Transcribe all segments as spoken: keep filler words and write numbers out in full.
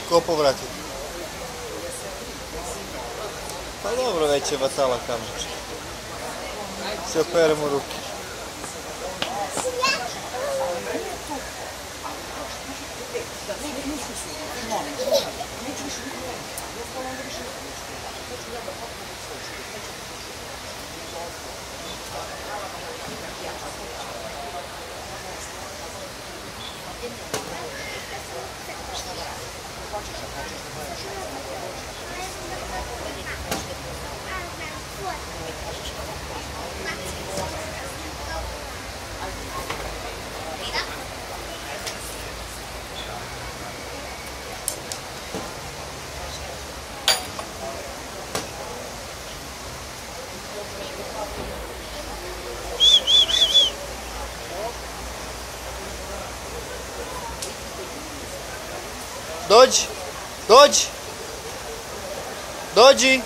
Ko povratiti? Pa dobro, već je batala kameč. Sve operemo ruke. Dođi, dođi, dođi,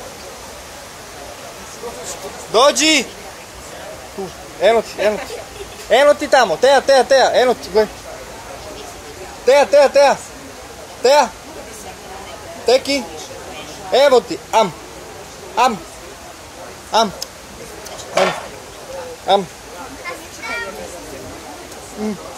dođi, eno ti, eno ti, eno ti tamo, Teja, Teja, Teja, eno ti, gledaj, Teja, Teja, Teja, Teja, Teki, evo ti, am, am, am, am, am, mm.